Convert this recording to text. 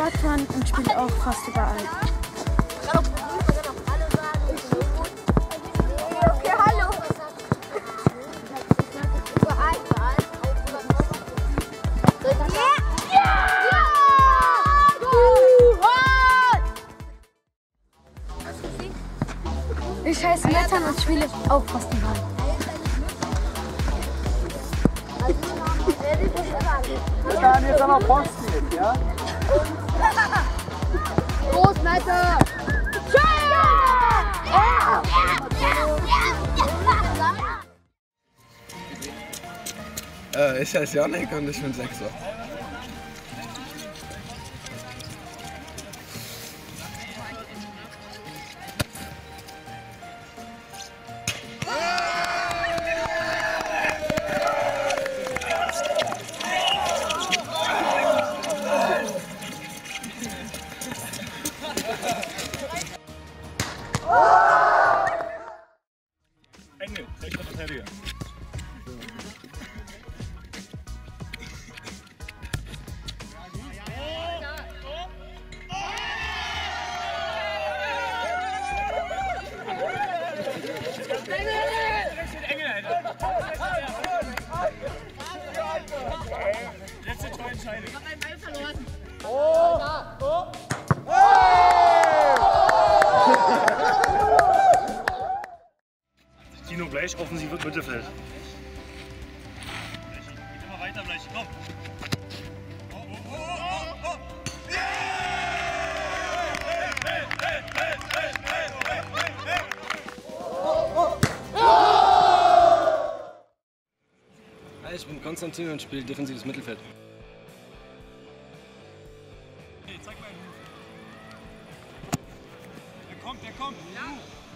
hört man und spielt auch fast überall. Okay, hallo. Ich heiße Metan und spiele auch fast überall. Wir fahren jetzt aber Posten mit, ja? Los, Meter! Ich heiße Janik und ich bin 6. Engel, rechter Verteidiger. Letzte Torentscheidung. Noch einen Ball verloren. Tino Bleich, offensiv und Mittelfeld. Geht immer weiter, Bleich, komm. Hi, ich bin Konstantin und spiele defensives Mittelfeld. Hey, zeig mal einen Move. Der kommt, der kommt. Ja.